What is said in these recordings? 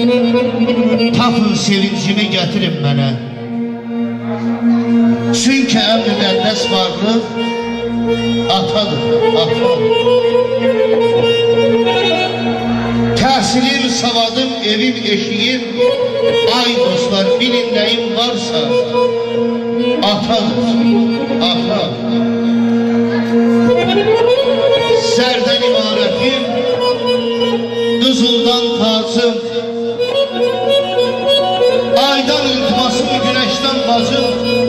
tapın sevincimi gətirin mənə. Çünki ən müqəddəs varlıq atadır, ata. Təhsilim, savadım, evim, eşiyim, ay dostlar, bilin nəyim varsa atadır, ata. Zərdən imarətim, qızıldan tacım, aydan iltimasım, güneşdən bacım,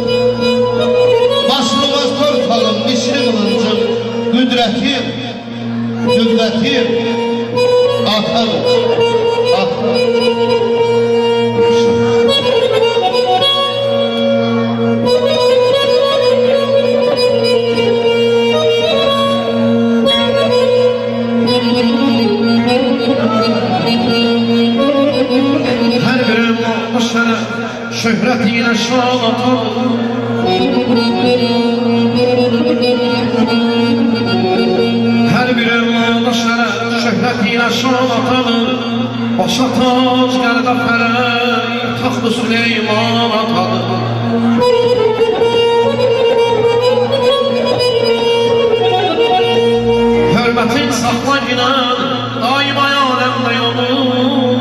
basılmaz torpağım, misri qılıncım, qüdrətim, qüvvətim, atadır, ata. Şöhretiyle şan atalım. Her bir evlada şöhretiyle şan atalım. Başa tac gəldə fərək, taxtı Süleyman atalım. Hörmətin saxla yine daima aləmdə yolun.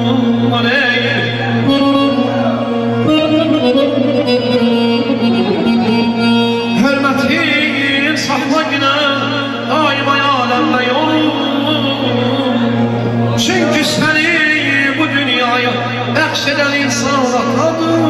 Hürmetin sakla yine daima alemde yolun. Çünkü seni bu dünyaya bəxşeden insan atadır.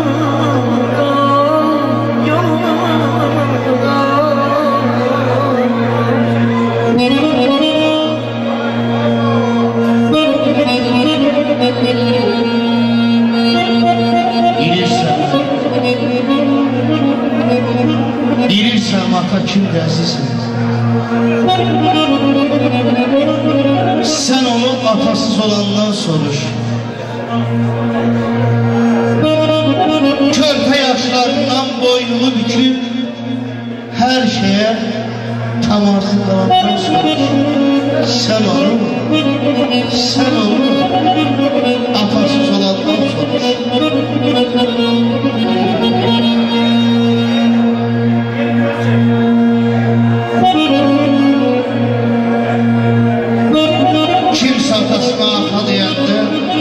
Bilirsən ata kimdir əzizsiniz? Sən onu atasız olandan soruş. Körpə yaşlarından boynunu büküb hər şeye tamarsız olandan soruş. Sən onu atasız olandan soruş. Kimsə atasına ata deyəndə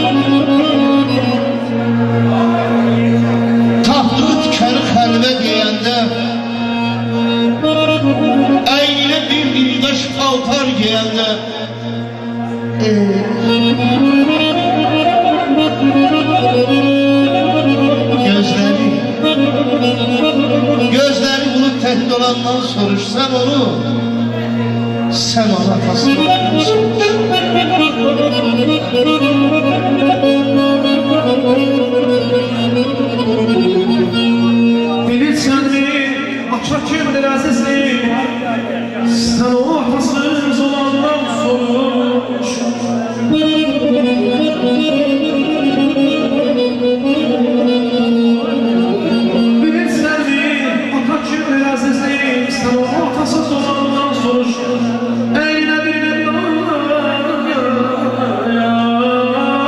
tapdığı tükəni xəlvə deyəndə əynə bir yıldaş paltar geyəndə gözləri bulub təhd olandan soruş. Sen ona atasına soruş. Bilirsən mi, aça kimdir əzizim? Sən o atasız olandan soruş. Bilirsən mi, ata kimdir əzizim? Sən o atasız olandan soruş. Eline bir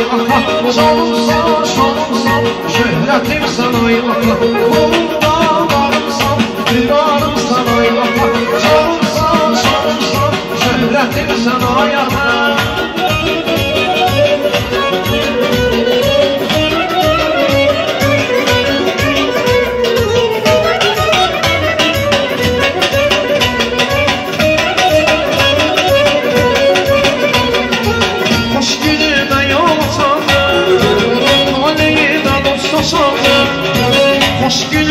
ata Çalımsan, çalımsan, şöhretim sana ata Kolumda varımsan, divarımsan ata Çalımsan, çalımsan, şöhretim sana ata Hoş